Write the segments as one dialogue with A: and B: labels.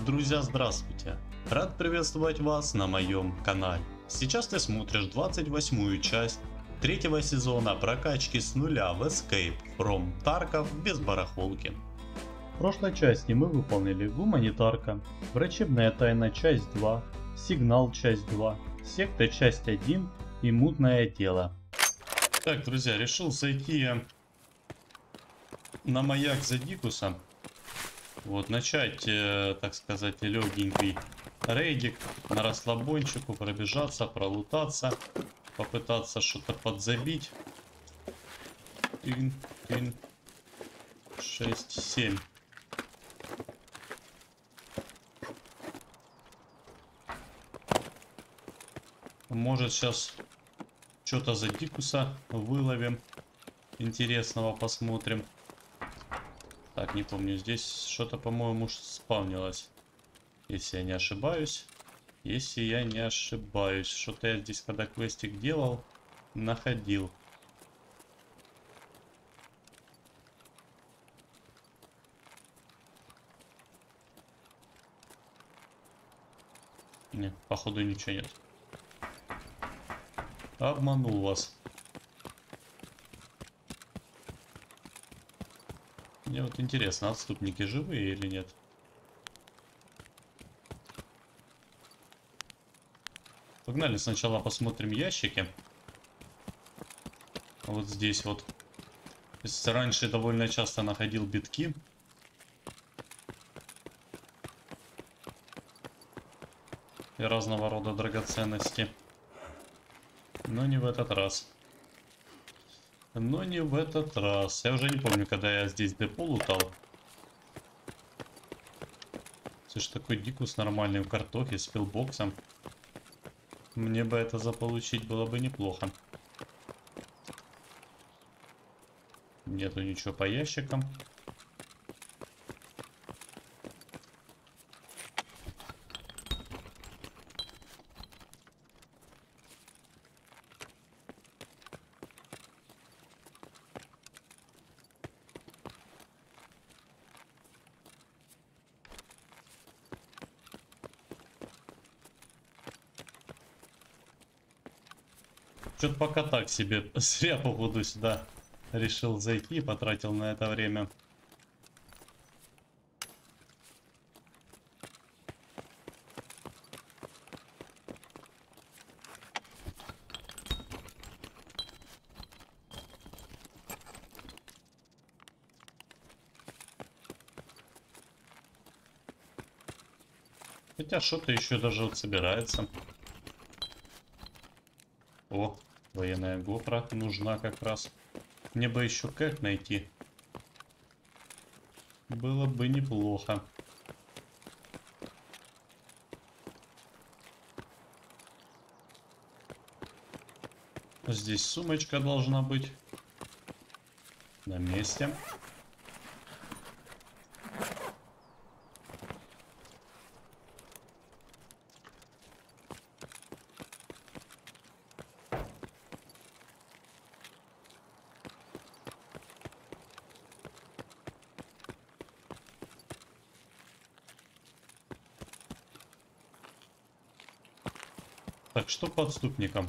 A: Друзья, здравствуйте! Рад приветствовать вас на моем канале. Сейчас ты смотришь 28-ю часть третьего сезона прокачки с нуля в Escape from Tarkov без барахолки. В прошлой части мы выполнили гуманитарка, врачебная тайна часть 2, сигнал часть 2, секта часть 1 и мутное дело. Так, друзья, решил зайти на маяк за Дикуса. Вот, начать, так сказать, легенький рейдик на расслабончику, пробежаться, пролутаться, попытаться что-то подзабить. 6, 7. Может, сейчас что-то за Дикуса выловим. Интересного посмотрим. Так, не помню, здесь что-то, по-моему, спавнилось. Если я не ошибаюсь. Если я не ошибаюсь. Что-то я здесь, когда квестик делал, находил. Нет, походу ничего нет. Обманул вас. Мне вот интересно, отступники живые или нет? Погнали сначала посмотрим ящики. Вот здесь вот. Раньше довольно часто находил битки. И разного рода драгоценности. Но не в этот раз. Но не в этот раз. Я уже не помню, когда я здесь депо лутал. Все же такой Дикус нормальный в картохе с пилбоксом. Мне бы это заполучить было бы неплохо. Нету ничего по ящикам. Что-то пока так себе. Зря, походу, сюда решил зайти, потратил на это время. Хотя что-то еще даже вот собирается. О, военная гопра нужна как раз. Мне бы еще как найти. Было бы неплохо. Здесь сумочка должна быть. На месте. Так, что по отступникам?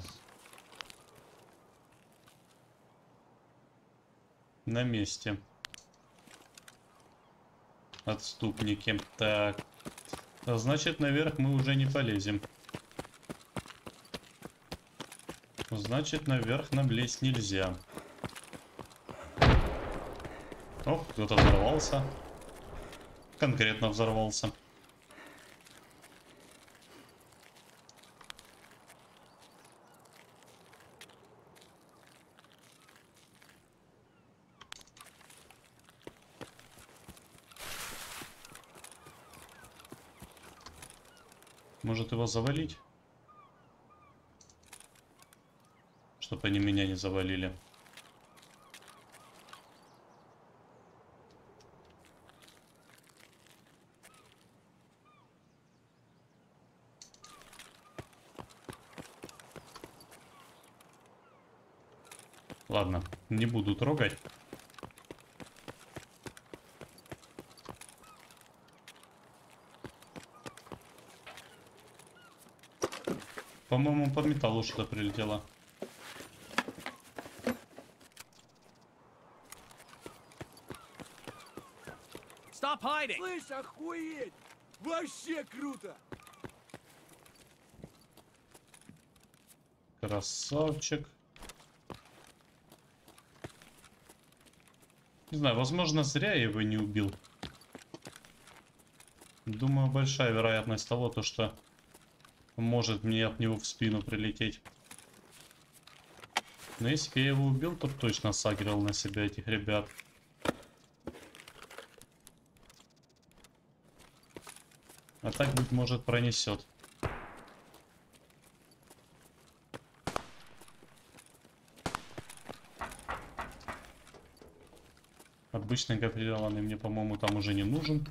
A: На месте. Отступники. Так. Значит, наверх мы уже не полезем. Значит, наверх нам лезть нельзя. О, кто-то взорвался. Конкретно взорвался. Может его завалить? Чтобы они меня не завалили. Ладно, не буду трогать. По-моему, по металлу что-то прилетело.
B: Stop hiding!
C: Слышь, охуеть! Вообще круто!
A: Красавчик. Не знаю, возможно, зря я его не убил. Думаю, большая вероятность того, то, что может мне от него в спину прилететь. Но если бы я его убил, то точно сагрил на себя этих ребят. А так, быть может, пронесет. Обычный каприлованный мне, по-моему, там уже не нужен.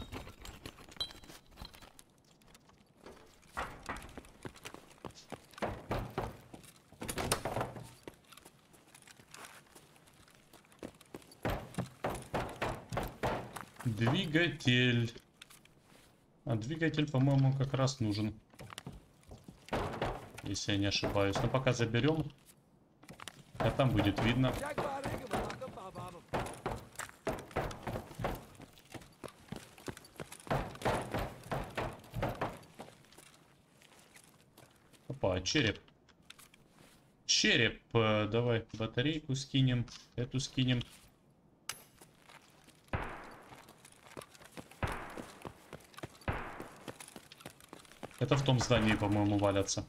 A: Двигатель. А двигатель, по-моему, как раз нужен. Если я не ошибаюсь. Но пока заберем. А там будет видно. Опа, череп. Череп. Давай батарейку скинем. Эту скинем. Это в том здании, по-моему, валятся.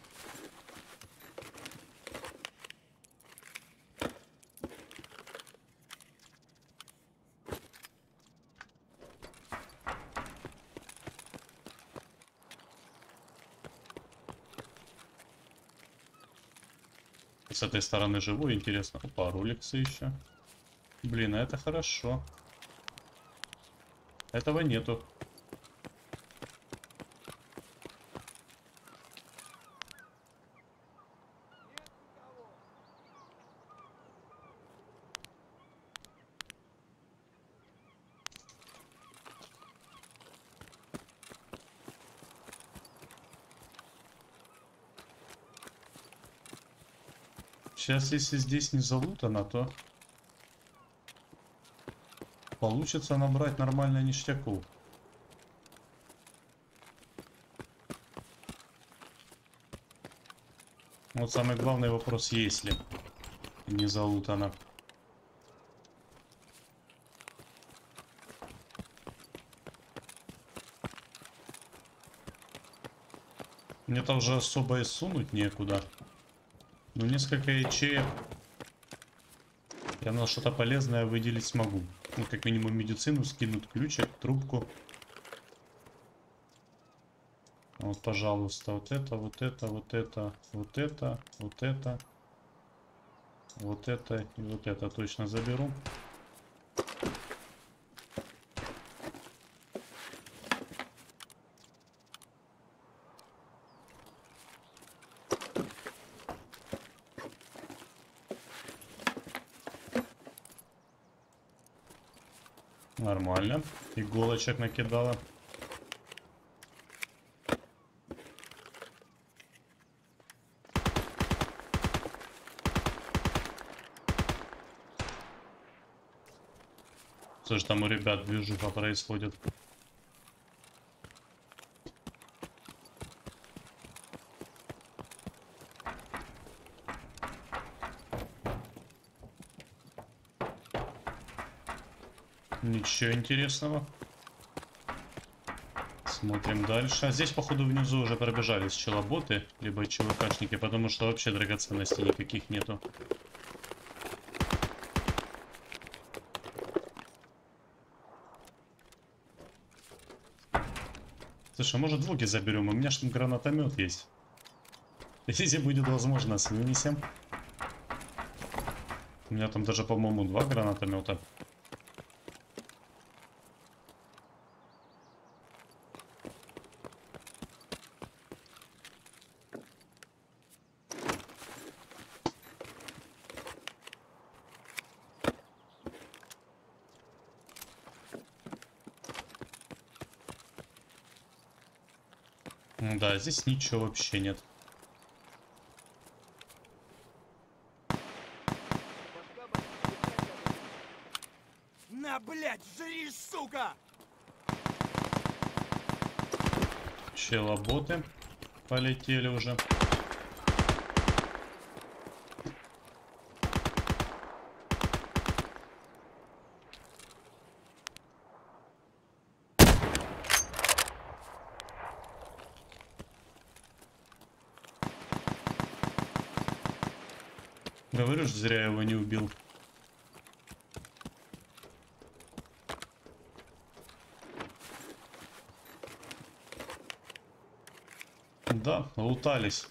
A: С этой стороны живой, интересно. Опа, роликсы еще. Блин, а это хорошо. Этого нету. Сейчас, если здесь не залутано, то получится набрать нормально ништяку. Вот самый главный вопрос, если не залутано. Мне-то уже особо и сунуть некуда. Ну, несколько ячеек я на что-то полезное выделить смогу. Ну, как минимум медицину скинуть, ключик, трубку. Вот, пожалуйста, вот это, вот это, вот это, вот это, вот это. Вот это и вот это точно заберу. Нормально. Иголочек накидала. Слушай, там у ребят движуха происходит. Ничего интересного. Смотрим дальше. А здесь, походу, внизу уже пробежались челоботы, либо ЧВКшники, потому что вообще драгоценностей никаких нету. Слушай, может двуги заберем? У меня же там гранатомет есть. Если будет возможность, вынесем. У меня там даже, по-моему, 2 гранатомета. Да, здесь ничего вообще нет.
C: Блядь, жри, сука!
A: Челоботы полетели уже. Говоришь, зря его не убил. Да, лутались.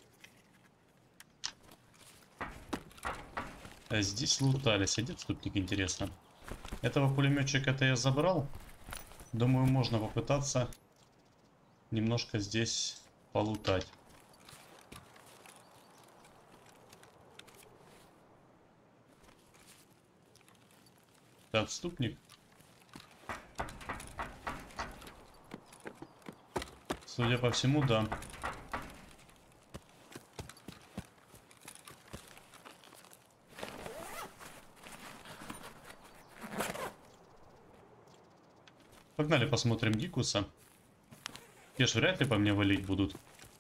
A: А здесь лутались. А где отступник, интересно? Этого пулеметчика-то я забрал. Думаю, можно попытаться немножко здесь полутать. Это отступник? Судя по всему, да. Погнали посмотрим Гикуса. Те ж вряд ли по мне валить будут.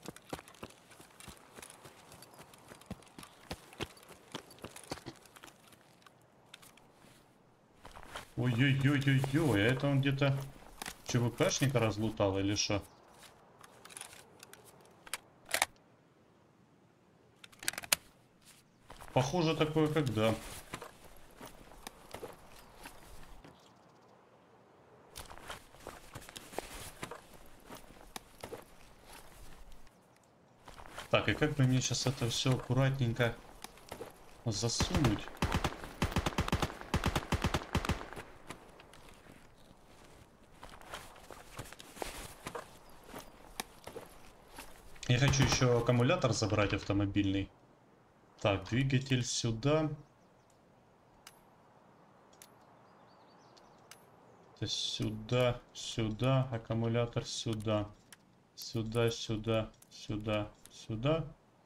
A: Ой-ой-ой-ой-ой, а это он где-то ЧВКшника разлутал или что? Похоже такое, как да. Так, и как бы мне сейчас это все аккуратненько засунуть? Я хочу еще аккумулятор забрать автомобильный. Так, двигатель сюда. Это сюда, сюда, аккумулятор сюда. Сюда, сюда, сюда, сюда.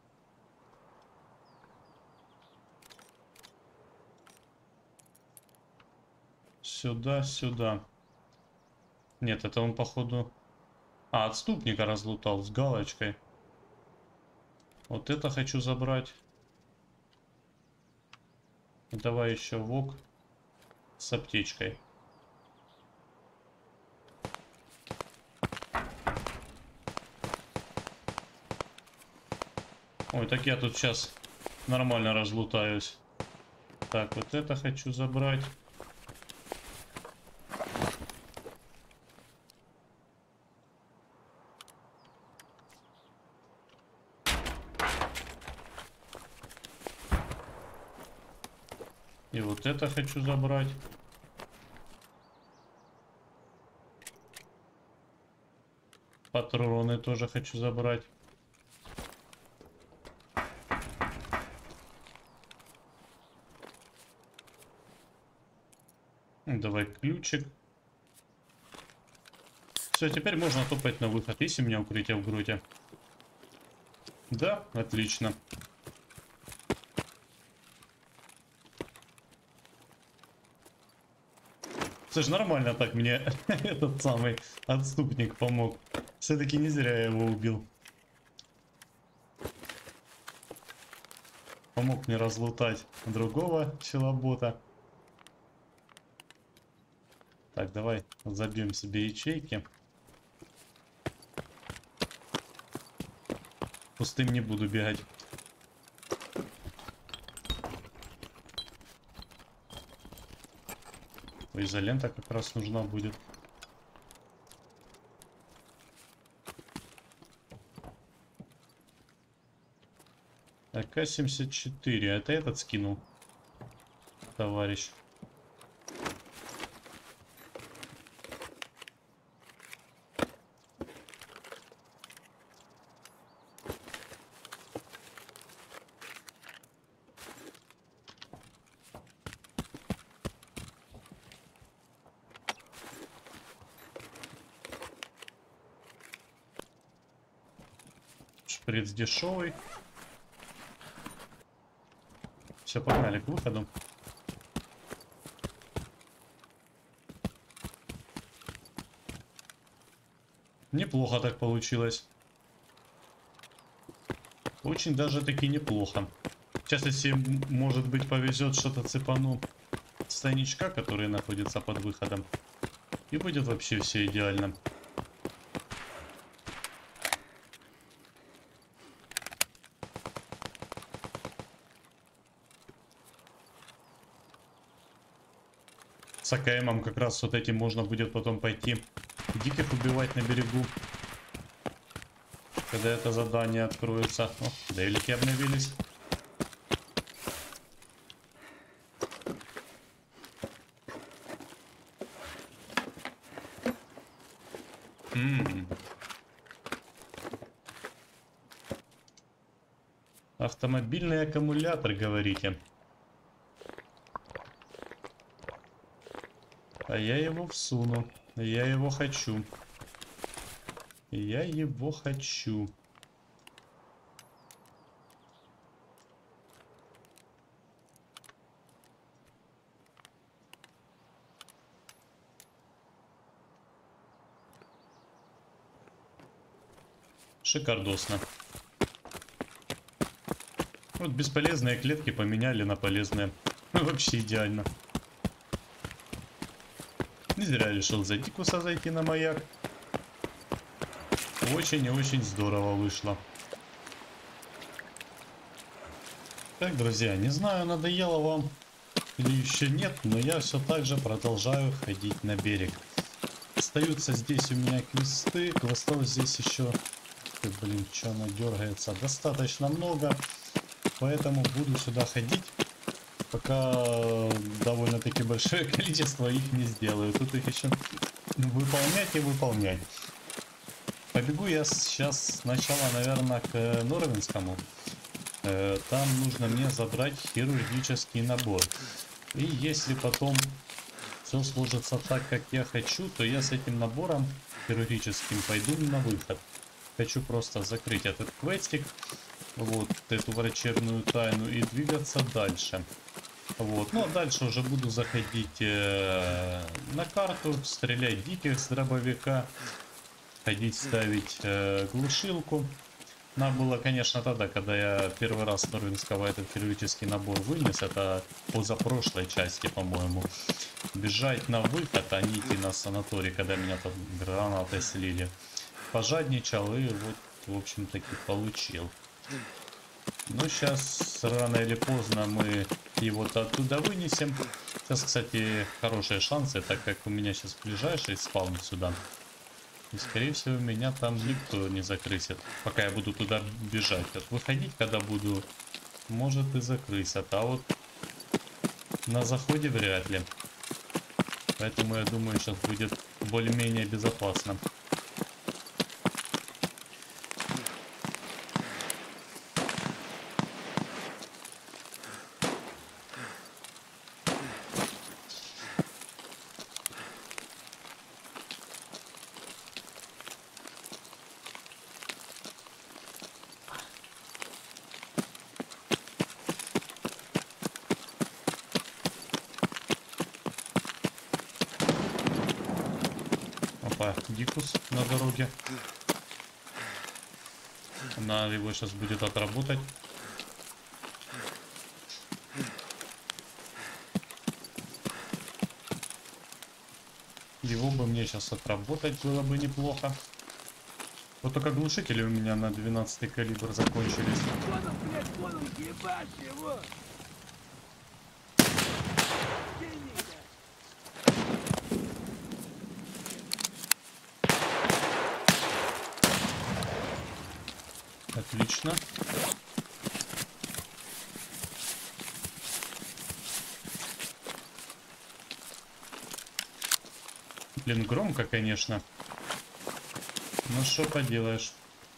A: Сюда, сюда. Нет, это он походу... А, отступника разлутал с галочкой. Вот это хочу забрать. Давай еще ВОК с аптечкой. Ой, так я тут сейчас нормально разлутаюсь. Так, вот это хочу забрать. И вот это хочу забрать. Патроны тоже хочу забрать. Давай ключик. Все, теперь можно топать на выход. Есть у меня укрытие в груди? Да, отлично. Слушай, нормально так мне этот самый отступник помог. Все-таки не зря я его убил. Помог мне разлутать другого челобота. Так, давай забьем себе ячейки. Пустым не буду бегать. Ой, изолента как раз нужна будет. АК-74. Это этот скинул, товарищ. Шприц дешевый. Все, погнали к выходу. Неплохо так получилось. Очень даже таки неплохо. Сейчас, если, может быть, повезет, что-то цепану с тайничка, который находится под выходом, и будет вообще все идеально. С АКМом как раз вот этим можно будет потом пойти диких убивать на берегу, когда это задание откроется. О, дейлики обновились. Автомобильный аккумулятор, говорите? А я его всуну. Я его хочу. Я его хочу. Шикардосно. Вот бесполезные клетки поменяли на полезные. Ну, вообще идеально. Не зря решил за Дикуса зайти на маяк. Очень и очень здорово вышло. Так, друзья, не знаю, надоело вам или еще нет, но я все так же продолжаю ходить на берег. Остаются здесь у меня квесты. Квестов здесь еще... Блин, что она дергается? Достаточно много. Поэтому буду сюда ходить, пока довольно-таки большое количество их не сделаю. Тут их еще выполнять и выполнять. Побегу я сейчас сначала, наверное, к Норвинскому. Там нужно мне забрать хирургический набор. И если потом все сложится так, как я хочу, то я с этим набором хирургическим пойду на выход. Хочу просто закрыть этот квестик. Вот эту врачебную тайну и двигаться дальше. Вот. Ну а дальше уже буду заходить на карту, стрелять диких с дробовика, ходить ставить глушилку. Надо было, конечно, тогда, когда я первый раз с Норвинского этот хирургический набор вынес, это позапрошлой части, по-моему, бежать на выход, а не идти на санаторий, когда меня там гранатой слили. Пожадничал и вот, в общем-таки, получил. Ну, сейчас рано или поздно мы его-то оттуда вынесем. Сейчас, кстати, хорошие шансы, так как у меня сейчас ближайший спаун сюда. И, скорее всего, меня там никто не закрысит, пока я буду туда бежать. Вот выходить, когда буду, может и закрысят. А вот на заходе вряд ли. Поэтому, я думаю, сейчас будет более-менее безопасно. Дикус на дороге. Надо его сейчас будет отработать. Его бы мне сейчас отработать было бы неплохо. Вот только глушители у меня на 12-й калибр закончились.
C: Понял, блядь, понял, ебать его!
A: Отлично. Блин, громко, конечно. Ну что поделаешь.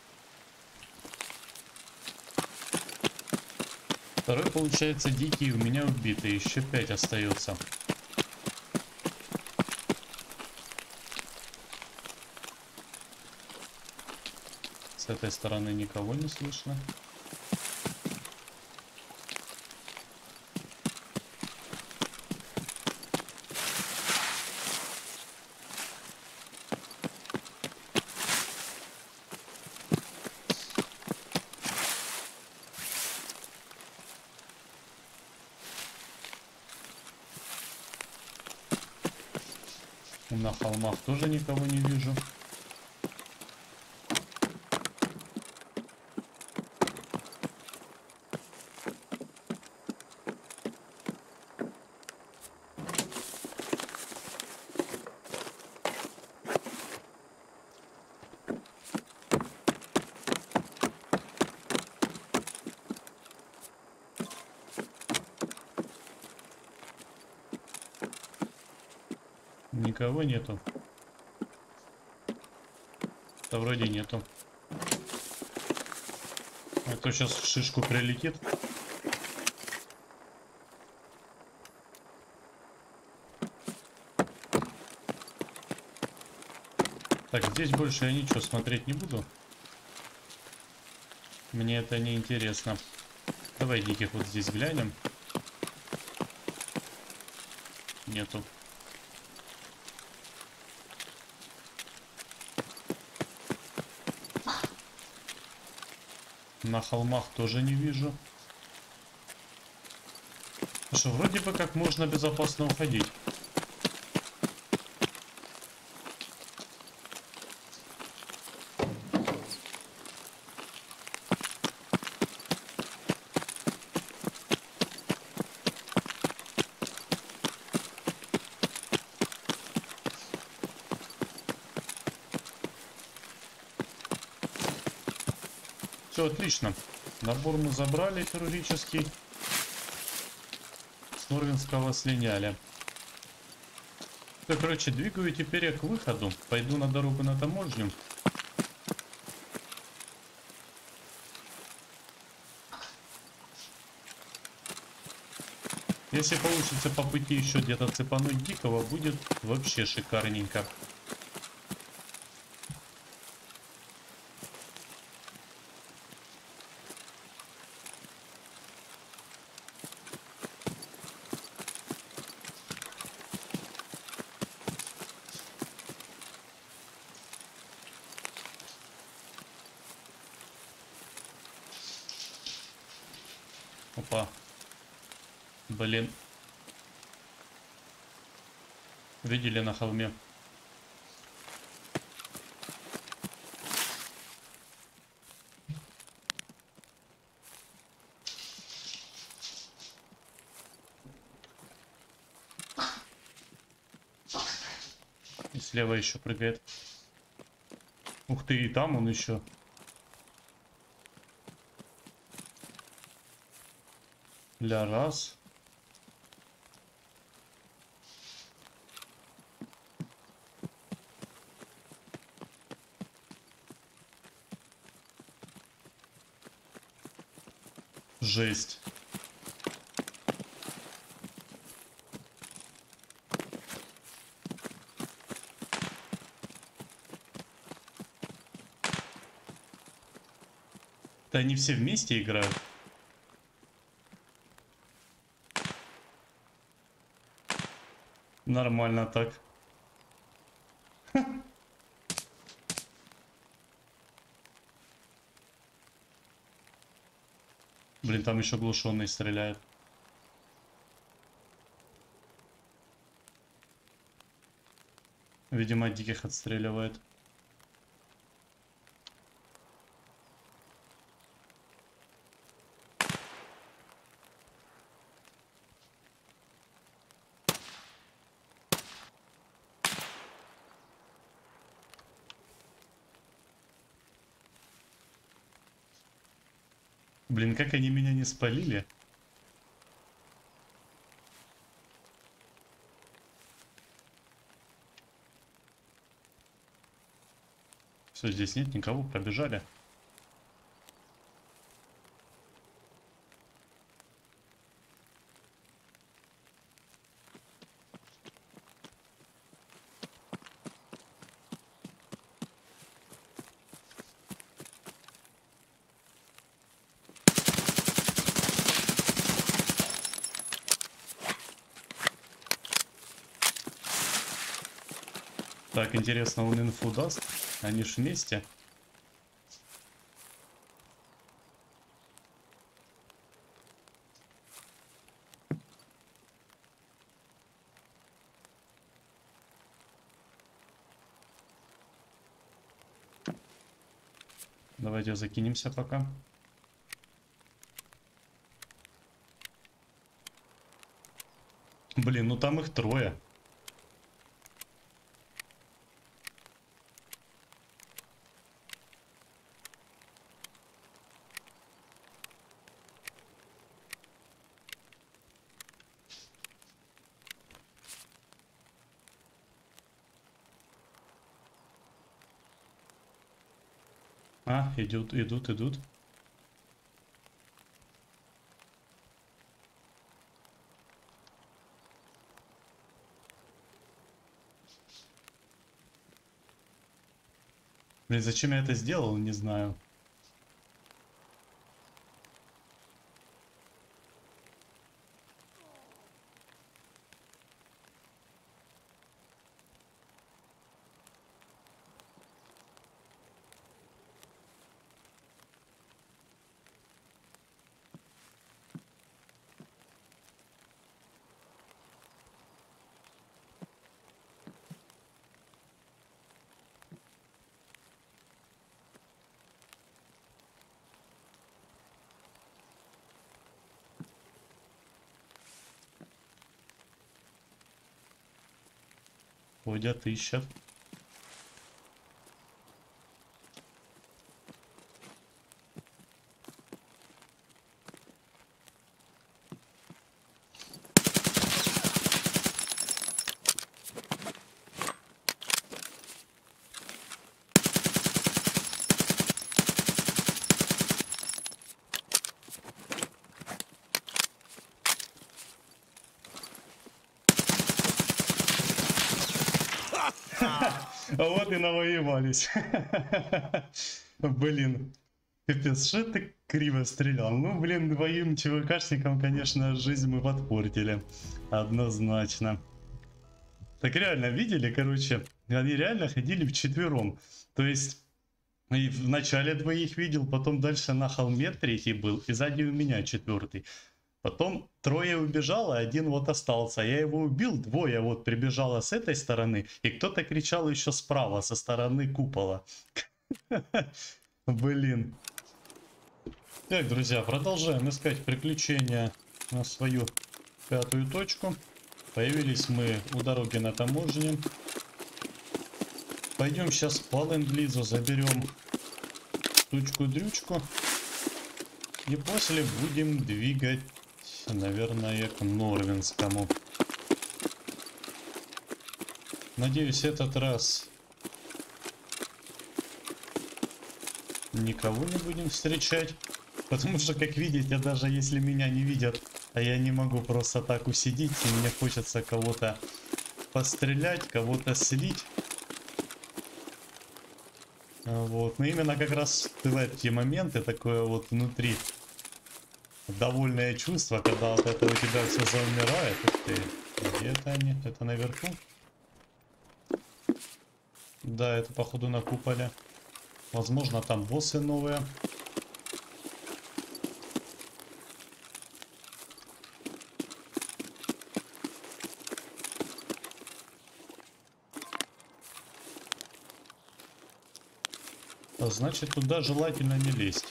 A: Второй, получается, дикий у меня убитый. Еще 5 остается. С этой стороны никого не слышно. На холмах тоже никого не вижу. Никого нету. Да вроде нету. А то сейчас в шишку прилетит. Так, здесь больше я ничего смотреть не буду. Мне это не интересно. Давай диких вот здесь глянем. Нету. На холмах тоже не вижу. Что, вроде бы как можно безопасно уходить. Все отлично. Набор мы забрали хирургический. С Норвинского слиняли. Все, короче, двигаю теперь я к выходу. Пойду на дорогу на таможню. Если получится по пути еще где-то цепануть дикого, будет вообще шикарненько. Опа. Блин. Видели на холме? И слева еще прыгает. Ух ты, и там он еще. Для раз. Жесть. Да они все вместе играют. Нормально так. Блин, там еще глушенный стреляет. Видимо, диких отстреливает. Блин, как они меня не спалили. Все, здесь нет никого, пробежали. Так, интересно, он инфу даст? Они ж вместе. Давайте закинемся пока. Блин, ну там их трое. А, идут. Блин, зачем я это сделал, не знаю. Ходят, ищут. А вот и навоевались. Блин. Капец, что ты криво стрелял? Ну, блин, двоим ЧВКшникам, конечно, жизнь мы подпортили. Однозначно. Так реально, видели, короче, они реально ходили вчетвером. То есть, и в начале двоих видел, потом дальше на холме третий был, и сзади у меня четвертый. Потом трое убежало, один вот остался. Я его убил, двое вот прибежало с этой стороны, и кто-то кричал еще справа, со стороны купола. Блин. Так, друзья, продолжаем искать приключения на свою пятую точку. Появились мы у дороги на таможне. Пойдем сейчас по ленд-лизу заберем тучку-дрючку. И после будем двигать, наверное, к Норвинскому. Надеюсь, этот раз никого не будем встречать. Потому что, как видите, даже если меня не видят, а я не могу просто так усидеть, и мне хочется кого-то пострелять, кого-то слить. Вот. Но именно как раз в эти моменты такое вот внутри довольное чувство, когда от этого у тебя все замирает. Ух ты, где это они? Это наверху? Да, это походу на куполе. Возможно, там боссы новые. Значит, туда желательно не лезть.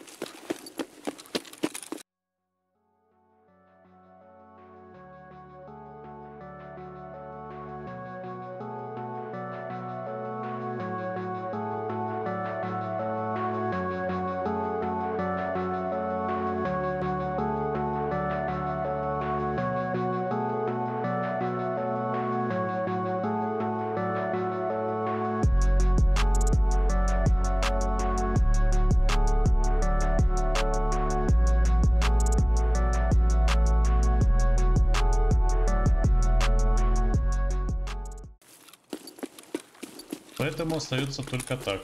A: Поэтому остается только так.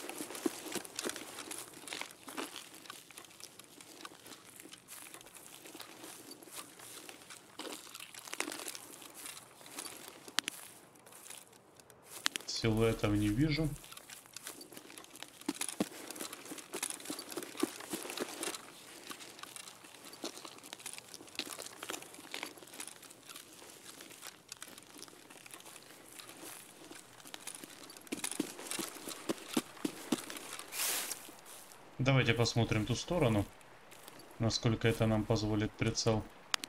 A: Силуэтов не вижу. Давайте посмотрим ту сторону, насколько это нам позволит прицел.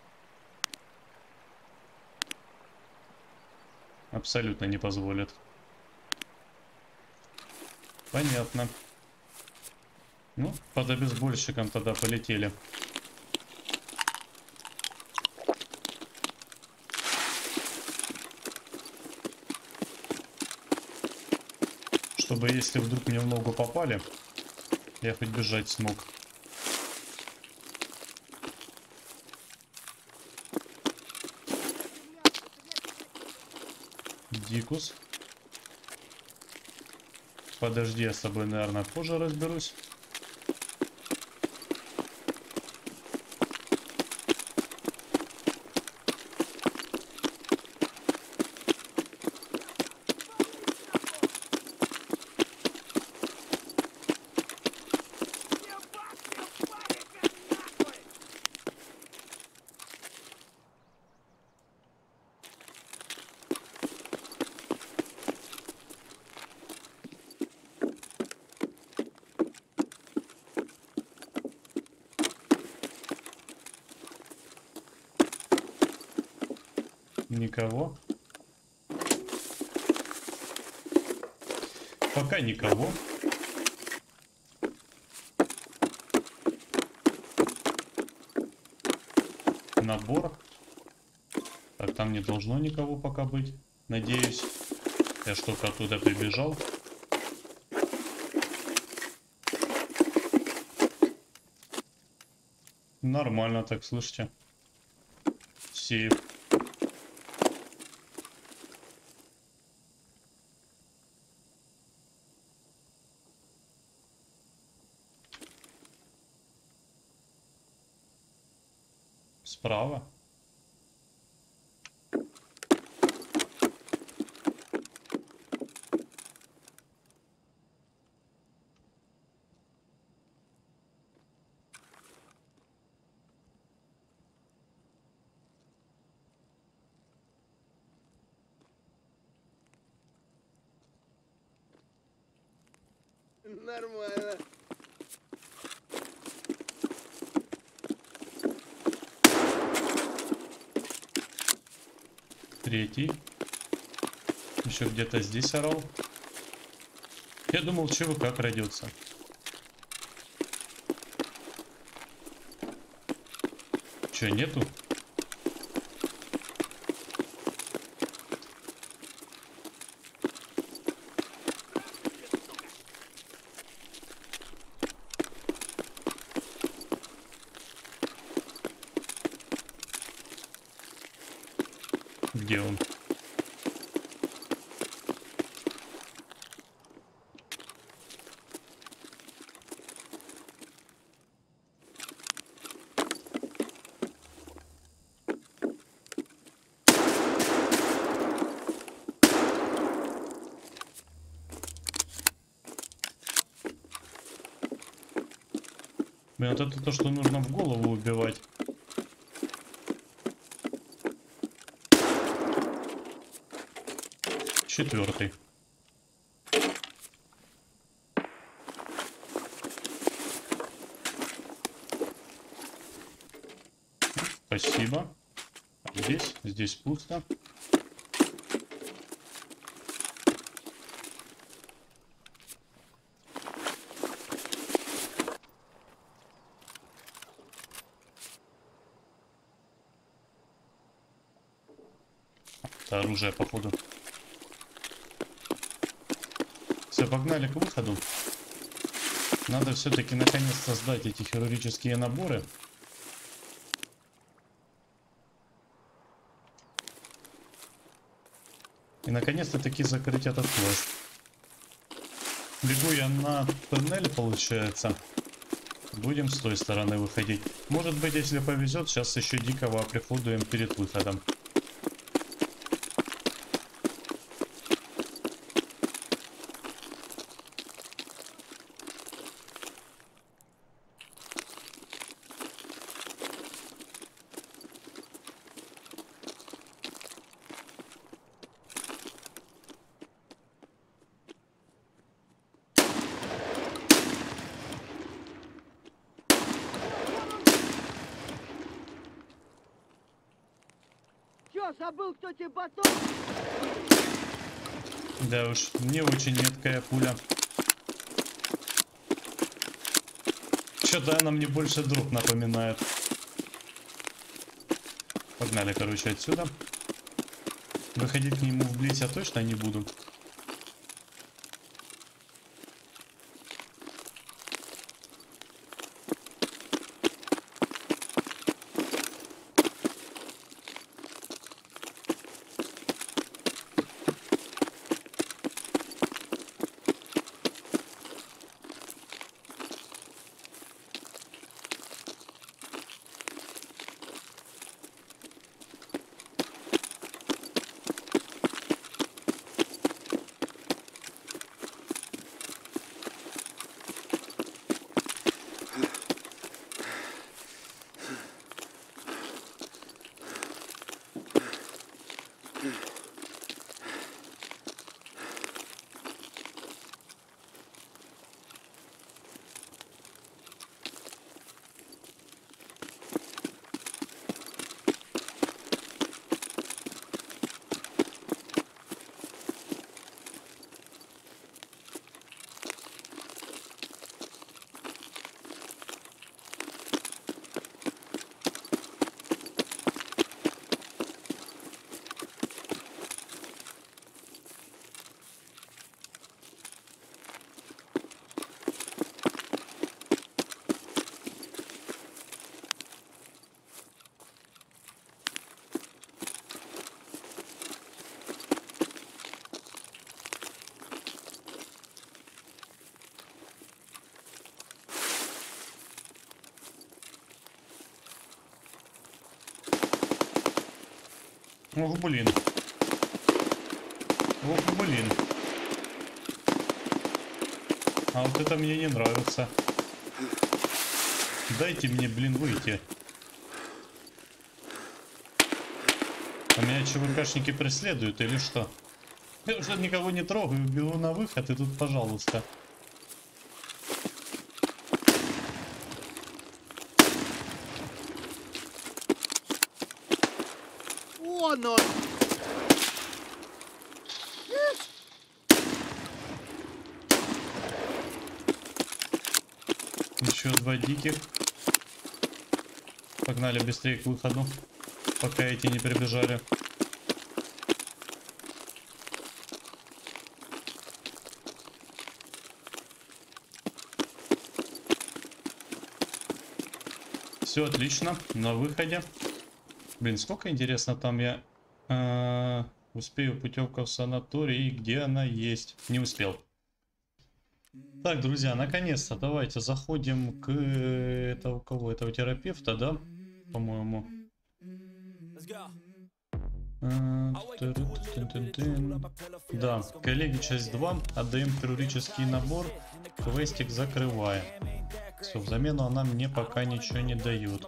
A: Абсолютно не позволит. Понятно. Ну, под обезбольщиком тогда полетели. Чтобы если вдруг мне в ногу попали, я хоть бежать смог. Дикус. Подожди, я с тобой, наверное, позже разберусь. Никого. Пока никого. Набор. Так, там не должно никого пока быть. Надеюсь. Я ж только оттуда прибежал. Нормально так, слышите? Сейф. Справа.
C: Нормально.
A: Третий. Еще где-то здесь орал. Я думал, ЧВК крадется. Че, нету? Где он? Блин, вот это то, что нужно в голову убивать. Четвертый. Спасибо. А здесь? Здесь пусто. Это оружие, походу. Все, погнали к выходу. Надо все-таки наконец-то сдать эти хирургические наборы. И наконец-то таки закрыть этот квест. Бегу я на туннель, получается. Будем с той стороны выходить. Может быть, если повезет, сейчас еще дикого оприходуем перед выходом.
C: Что, забыл, кто тебе батон?
A: Да уж, не очень меткая пуля. Что-то она мне больше дроп напоминает. Погнали, короче, отсюда. Выходить к нему вблизь я точно не буду. Ох, блин. Ох, блин. А вот это мне не нравится. Дайте мне, блин, выйти. А меня ЧВКшники преследуют или что? Я уже никого не трогаю, бегу на выход и тут, пожалуйста.
C: Вон он!
A: Еще два диких. Погнали быстрее к выходу, пока эти не прибежали. Все отлично, на выходе. Блин, сколько интересно там я успею, путевка в санаторий, где она есть. Не успел. Так, друзья, наконец-то давайте заходим к это у кого? Это у терапевта, да? По-моему. Да, коллеги, часть 2. Отдаем хирургический набор. Квестик закрываем. Все, взамен она мне пока ничего не дает.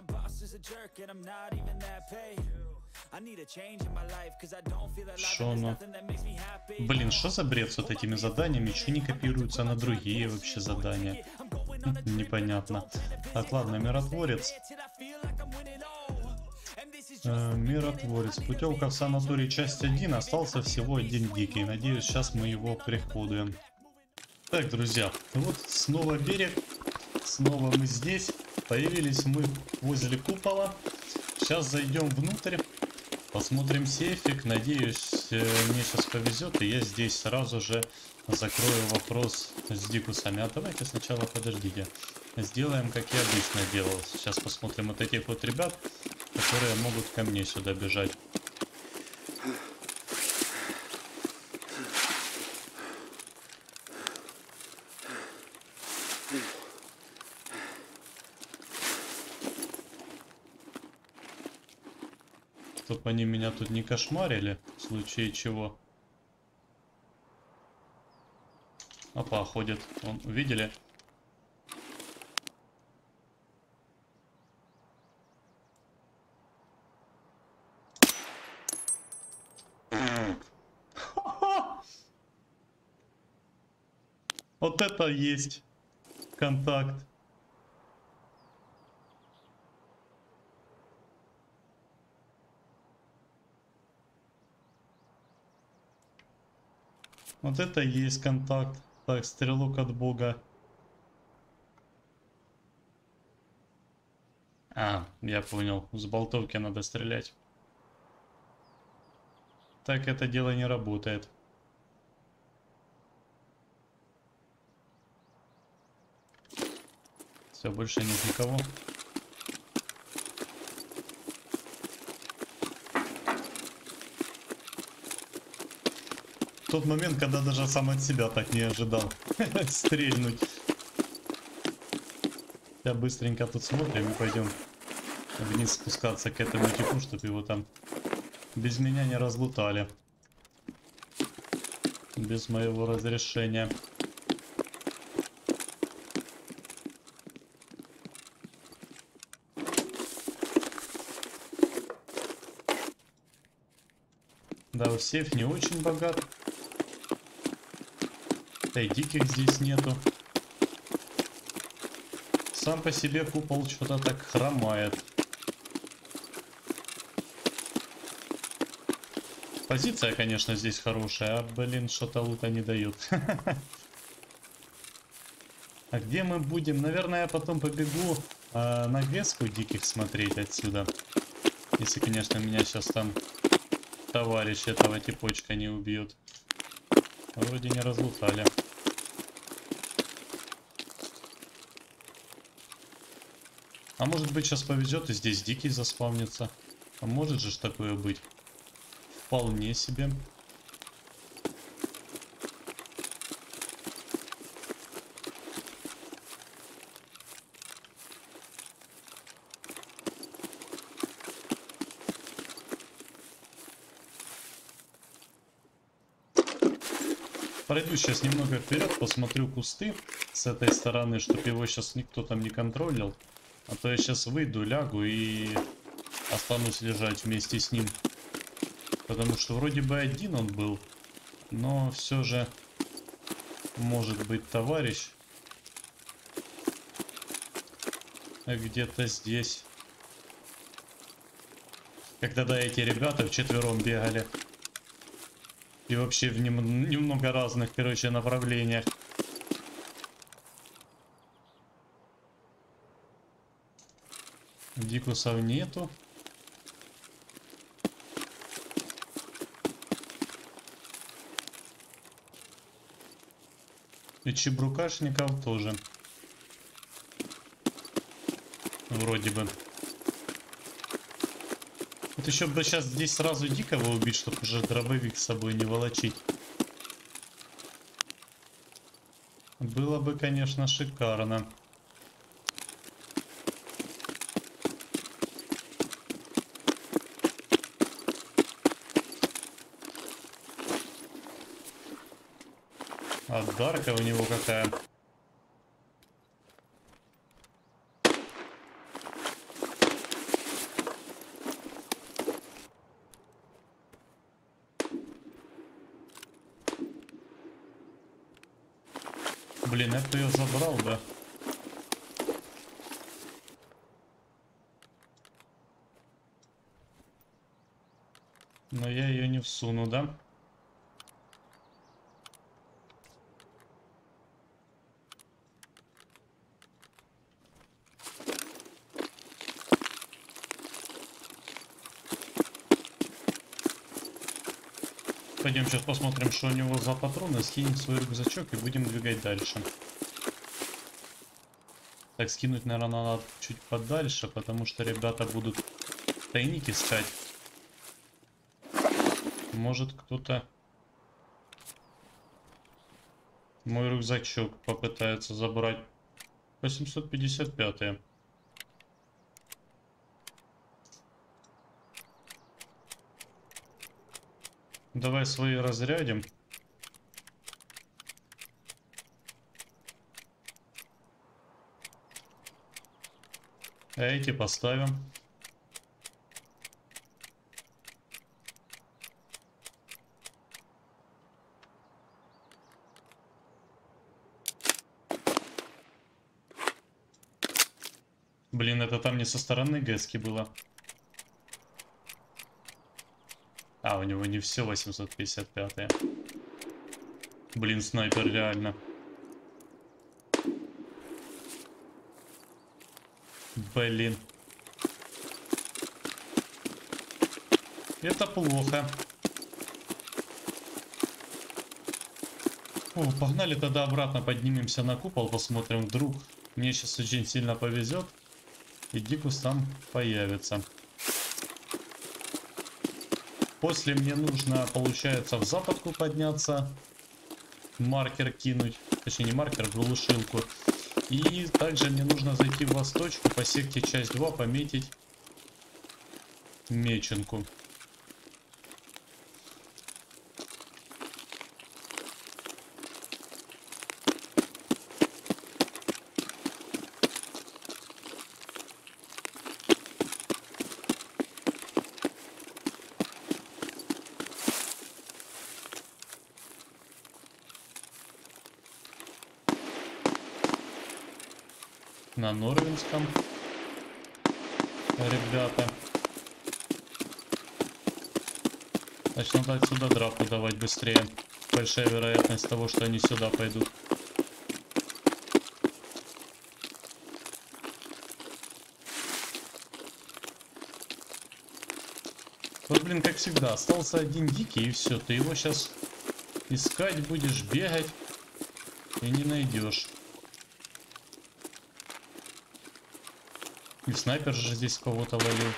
A: Шо оно? Блин, что за бред с вот этими заданиями? Еще не копируются на другие вообще задания. Непонятно. Так, ладно, миротворец. Миротворец. Путевка в санаторий, часть 1. Остался всего один дикий. Надеюсь, сейчас мы его приходуем. Так, друзья, вот снова берег. Снова мы здесь. Появились мы возле купола. Сейчас зайдем внутрь. Посмотрим сейфик. Надеюсь, мне сейчас повезет, и я здесь сразу же закрою вопрос с дикусами. А давайте сначала, подождите. Сделаем, как я обычно делал. Сейчас посмотрим вот этих вот ребят, которые могут ко мне сюда бежать. Чтоб они меня тут не кошмарили, в случае чего. Опа, ходят. Вон, увидели? Вот это есть контакт. Вот это и есть контакт. Так, стрелок от бога. А, я понял. С болтовки надо стрелять. Так это дело не работает. Все, больше нет никого. Тот момент, когда даже сам от себя так не ожидал стрельнуть. Сейчас быстренько тут смотрим и пойдем вниз спускаться к этому типу, чтобы его там без меня не разлутали. Без моего разрешения. Да, сейф не очень богат. Да и диких здесь нету. Сам по себе купол что-то так хромает. Позиция, конечно, здесь хорошая, а, блин, что-то лута не дают. А где мы будем? Наверное, я потом побегу на Грецку диких смотреть отсюда. Если, конечно, меня сейчас там товарищ этого типочка не убьют. Вроде не разлутали. А может быть, сейчас повезет и здесь дикий заспавнится. А может же ж такое быть? Вполне себе. Пройду сейчас немного вперед, посмотрю кусты с этой стороны, чтобы его сейчас никто там не контролил. А то я сейчас выйду, лягу и останусь лежать вместе с ним. Потому что вроде бы один он был, но все же может быть товарищ. Где-то здесь. Как тогда эти ребята вчетвером бегали. И вообще в немного разных, короче, направлениях. Дикусов нету. И чебрукашников тоже. Вроде бы. Вот еще бы сейчас здесь сразу дикого убить, чтобы уже дробовик с собой не волочить. Было бы, конечно, шикарно. А дарка у него какая. Блин, я бы ее забрал, да. Но я ее не всуну, да? Пойдем сейчас посмотрим, что у него за патроны, скинем свой рюкзачок и будем двигать дальше. Так, скинуть, наверное, надо чуть подальше, потому что ребята будут тайник искать. Может, кто-то мой рюкзачок попытается забрать. 855-е. Давай свои разрядим. А эти поставим. Блин, это там не со стороны Гэски было. А, у него не все 855-е. Блин, снайпер реально. Блин. Это плохо. О, погнали тогда обратно, поднимемся на купол, посмотрим, вдруг мне сейчас очень сильно повезет, и Дикус там появится. После мне нужно, получается, в западку подняться, маркер кинуть, точнее не маркер, а глушилку. И также мне нужно зайти в восточку, по секте часть 2 пометить меченку. На Норвинском, ребята. Значит, надо отсюда драку давать быстрее. Большая вероятность того, что они сюда пойдут. Вот, блин, как всегда, остался один дикий, и все. Ты его сейчас искать будешь, бегать, и не найдешь. И снайпер же здесь кого-то ловил.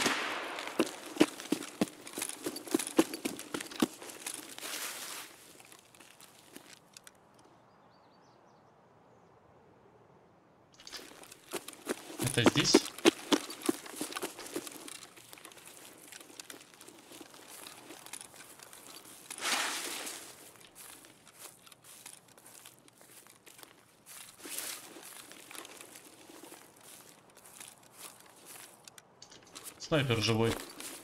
A: Это здесь? Снайпер живой.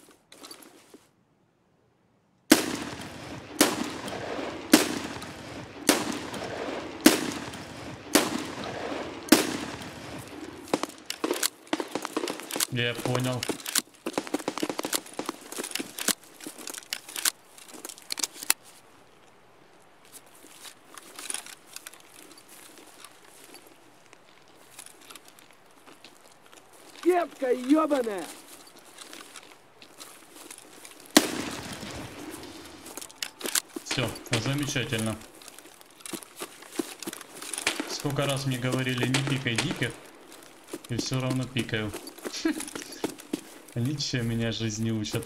A: Я понял.
C: Кепка ёбаная!
A: Все, замечательно. Сколько раз мне говорили, не пикай диких, и все равно пикаю. Они че меня жизни учат.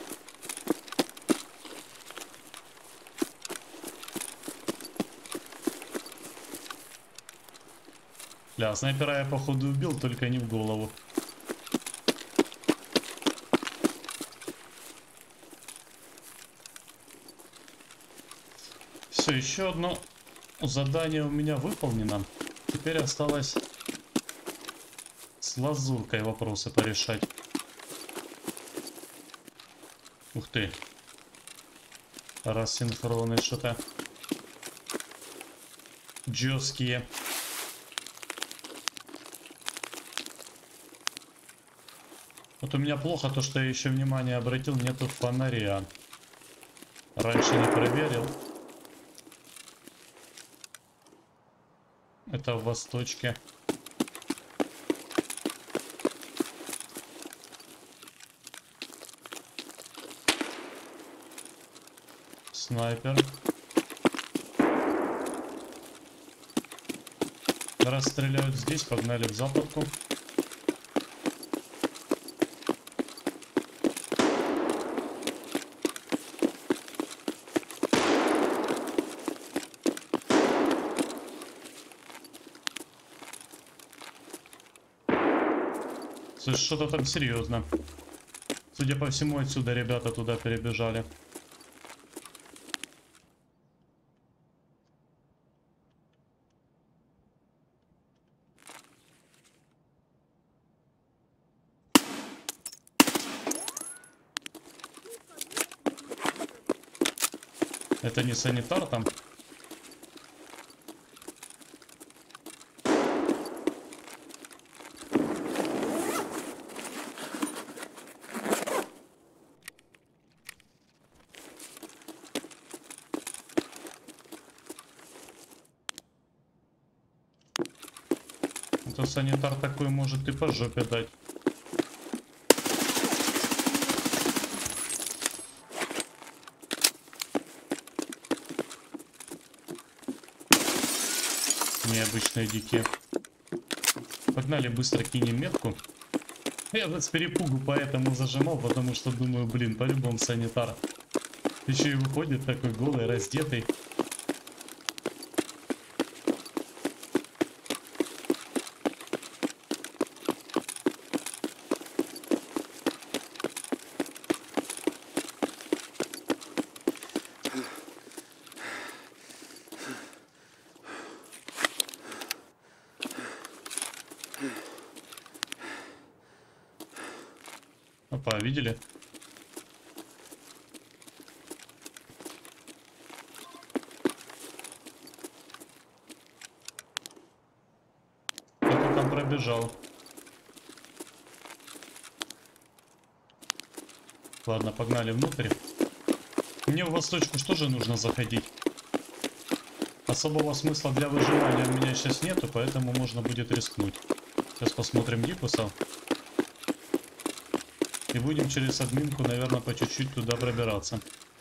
A: Бля, снайпера я походу убил, только не в голову. Все, еще одно задание у меня выполнено. Теперь осталось с лазуркой вопросы порешать. Ух ты. Рассинхроны что-то жесткие. Вот у меня плохо то, что я еще внимание обратил, нету фонаря. Раньше не проверил. Это в восточке. Снайпер. Раз стреляют здесь, погнали в западку. Слушай, что-то там серьезно. Судя по всему, отсюда ребята туда перебежали. Это не санитар там? Это санитар такой может и по жопе дать. Необычные дикие. Погнали, быстро кинем метку. Я вот с перепугу поэтому зажимал, потому что думаю, блин, по-любому санитар. Еще и выходит такой голый, раздетый. Опа, видели? Кто-то там пробежал. Ладно, погнали внутрь. Мне в восточку что же нужно заходить? Особого смысла для выживания у меня сейчас нету, поэтому можно будет рискнуть. Сейчас посмотрим дикусов. И будем через админку, наверное, по чуть-чуть туда пробираться.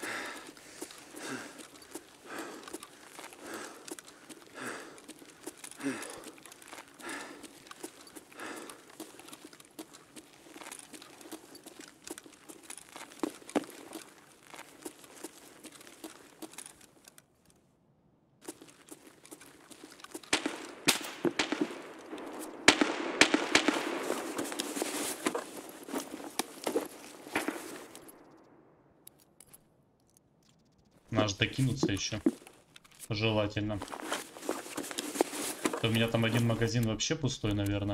A: Надо докинуться еще. Желательно. У меня там один магазин вообще пустой, наверное.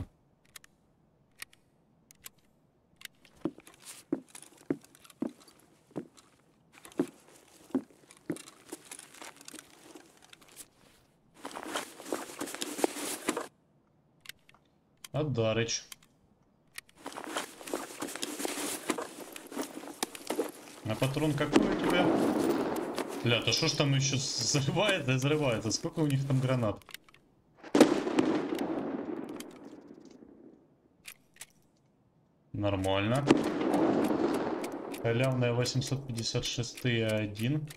A: Адарыч. А патрон какой у тебя? Бля, то что ж там еще взрывается и взрывается? Сколько у них там гранат? Нормально. Халявная 856-1.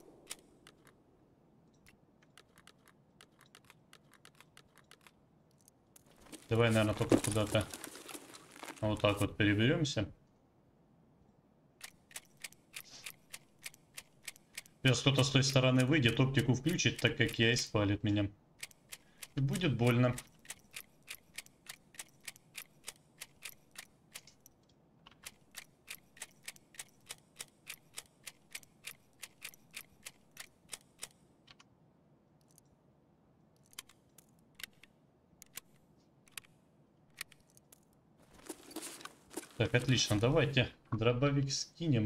A: Давай, наверное, только куда-то вот так вот переберемся. Сейчас кто-то с той стороны выйдет, оптику включит, так как я, и спалит меня. И будет больно. Так, отлично, давайте дробовик скинем.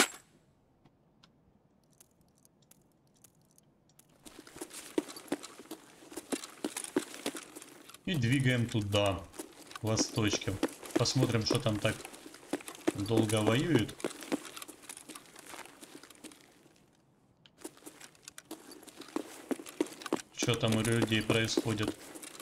A: И двигаем туда, к восточке. Посмотрим, что там так долго воюет. Что там у людей происходит.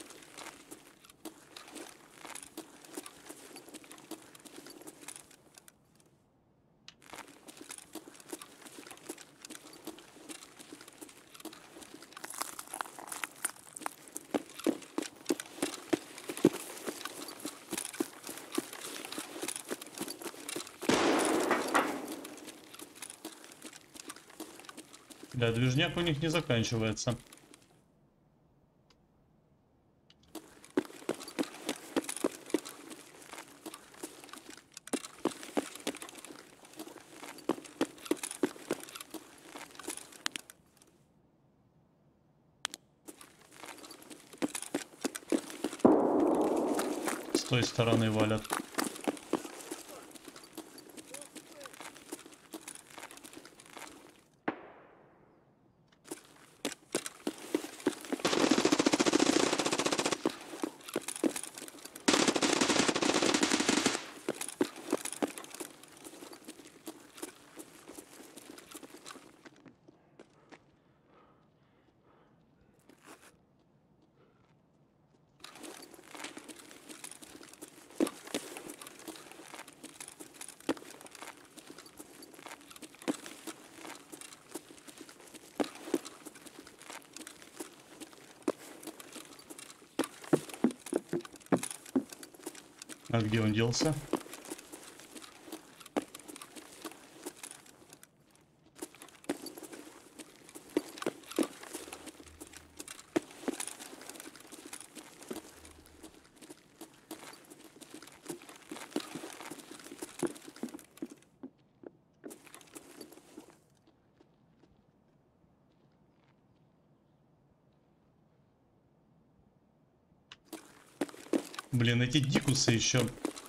A: Да, движняк у них не заканчивается. С той стороны валят. А где он делся? Блин, эти дикусы еще.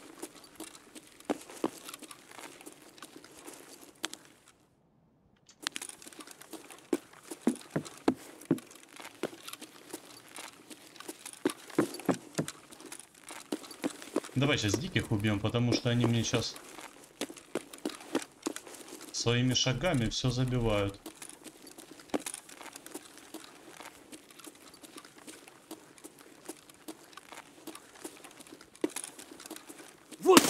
A: Давай сейчас диких убьем, потому что они мне сейчас своими шагами все забивают.
C: Вот!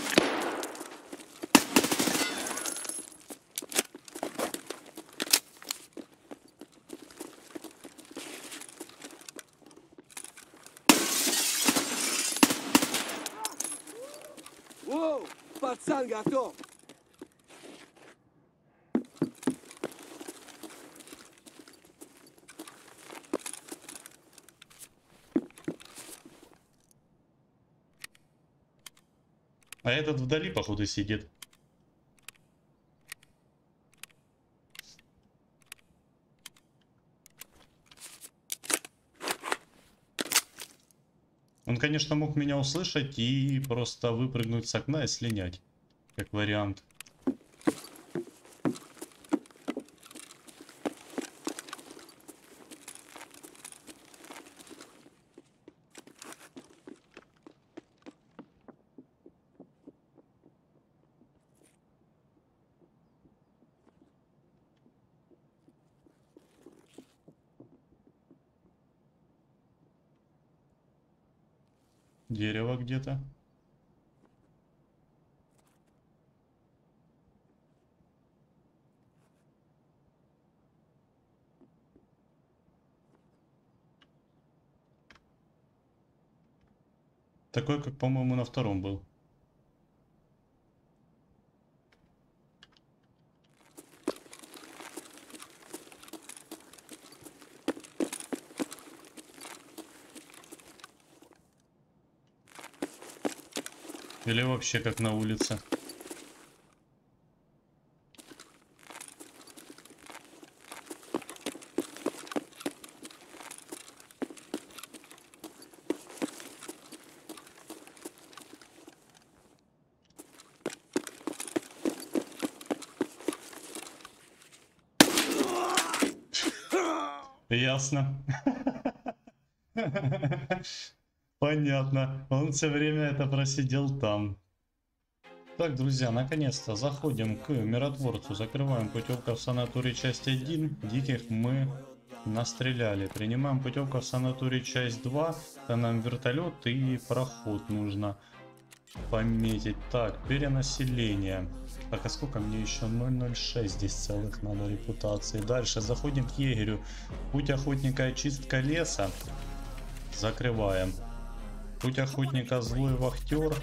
C: Воу! Пацан готов!
A: А этот вдали, походу, сидит. Он, конечно, мог меня услышать и просто выпрыгнуть с окна и слинять. Как вариант. Дерево где-то. Такой, как, по-моему, на втором был. Или вообще как на улице. Ясно. Понятно. Он все время это просидел там. Так, друзья, наконец-то заходим к миротворцу. Закрываем путевка в санаторий часть 1. Диких мы настреляли. Принимаем путевка в санаторий часть 2. Это нам вертолет и проход нужно пометить. Так, перенаселение. Так, а сколько мне еще? 0,06 здесь целых надо репутации. Дальше заходим к егерю. Путь охотника, очистка леса. Закрываем. Путь охотника, злой вахтер.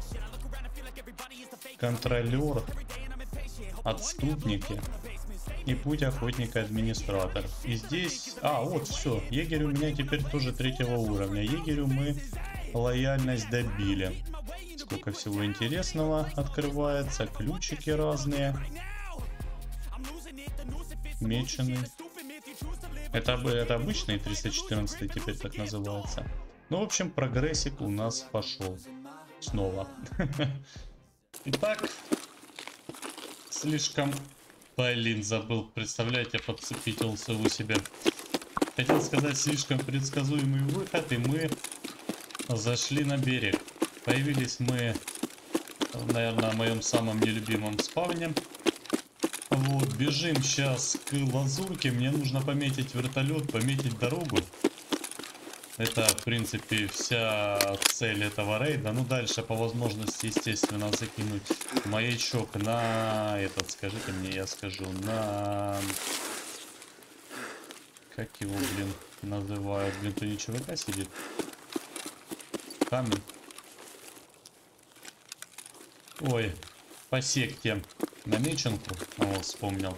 A: Контролер. Отступники. И путь охотника, администратор. И здесь... А, вот, все. Егерь у меня теперь тоже 3-го уровня. Егерю мы лояльность добили. Сколько всего интересного открывается. Ключики разные. Меченый. Это обычный 314 теперь так называется. Ну, в общем, прогрессик у нас пошел. Снова. Итак. Слишком... Блин, забыл. Представляете, подцепить у себя. Хотел сказать, слишком предсказуемый выход, и мы зашли на берег. Появились мы, наверное, в моем самом нелюбимом спавне. Вот, бежим сейчас к лазурке. Мне нужно пометить вертолет, пометить дорогу. Это, в принципе, вся цель этого рейда. Ну, дальше, по возможности, естественно, закинуть маячок на этот, скажите мне, я скажу, на... Как его, блин, называют? Блин, тут ничего сидит. Камень. Ой, по секте намеченку. О, вспомнил.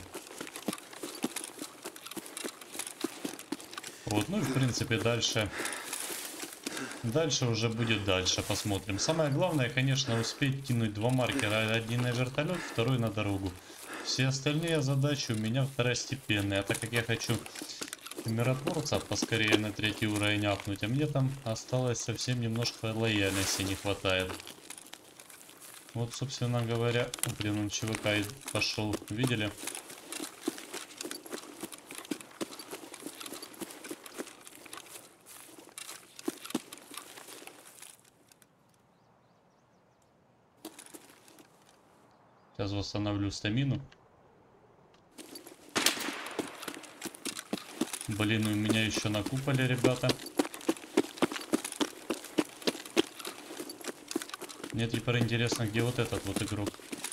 A: Вот, ну и в принципе дальше. Дальше уже будет дальше, посмотрим. Самое главное, конечно, успеть кинуть два маркера. Один на вертолет, второй на дорогу. Все остальные задачи у меня второстепенные. А так как я хочу миротворца поскорее на 3-й уровень апнуть, а мне там осталось совсем немножко лояльности не хватает. Вот, собственно говоря, блин, он ЧВК пошел. Видели? Сейчас восстановлю стамину. Блин, у меня еще на куполе, ребята. Мне теперь интересно, где вот этот вот игрок.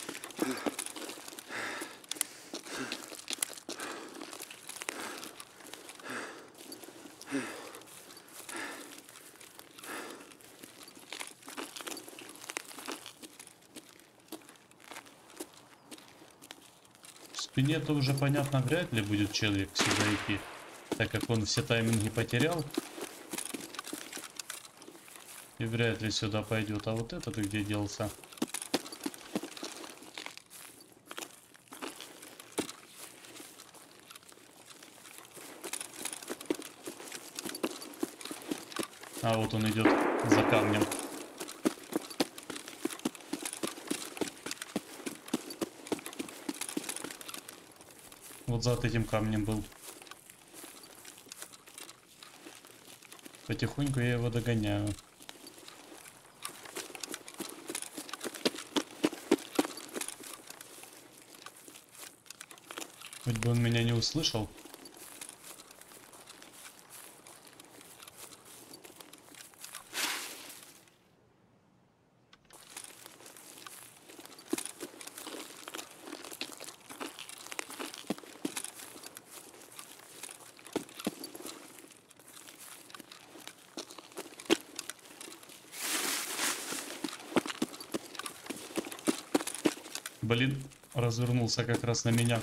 A: В спине-то уже понятно, вряд ли будет человек сюда идти, так как он все тайминги потерял. И вряд ли сюда пойдет. А вот этот где делся? А вот он идет за камнем. Вот за этим камнем был. Потихоньку я его догоняю. Хоть бы он меня не услышал. Блин, развернулся как раз на меня.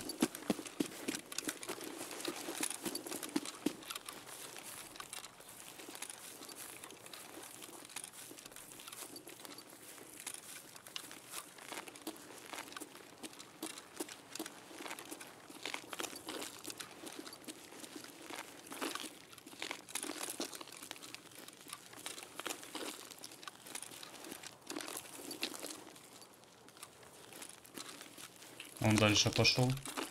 A: Он дальше пошел.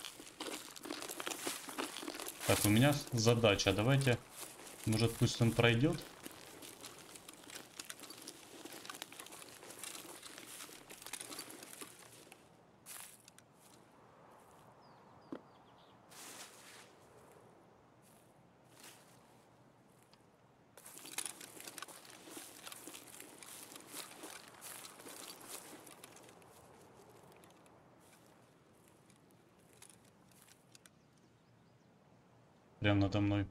A: Так, у меня задача. Давайте, может, пусть он пройдет. Прямо надо мной.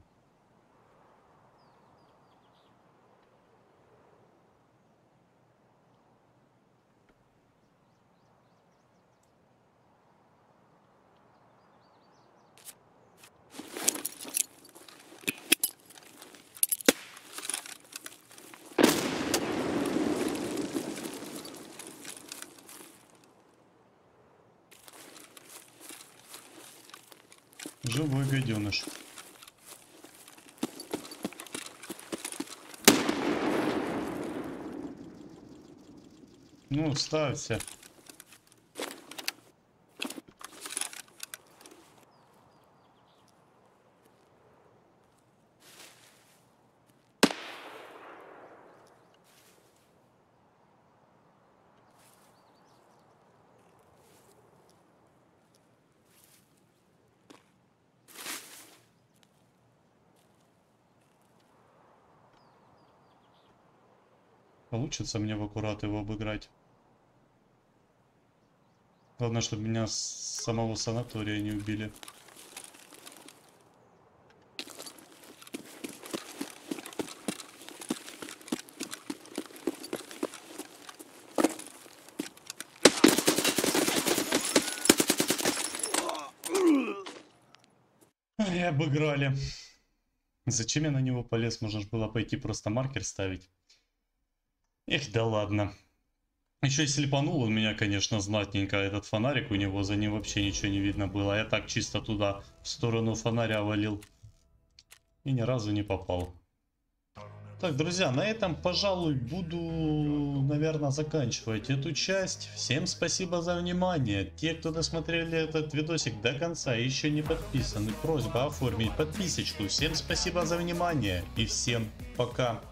A: Живой гаденыш. Ну, ставься. Получится мне в аккурат его обыграть. Главное, чтобы меня с самого санатория не убили. обыграли. Зачем я на него полез? Можно же было пойти просто маркер ставить. Эх, да ладно. Еще и слепанул он меня, конечно, знатненько. Этот фонарик у него, за ним вообще ничего не видно было. Я так чисто туда, в сторону фонаря валил. И ни разу не попал. Так, друзья, на этом, пожалуй, буду, наверное, заканчивать эту часть. Всем спасибо за внимание. Те, кто досмотрели этот видосик до конца и еще не подписаны, просьба оформить подписочку. Всем спасибо за внимание и всем пока.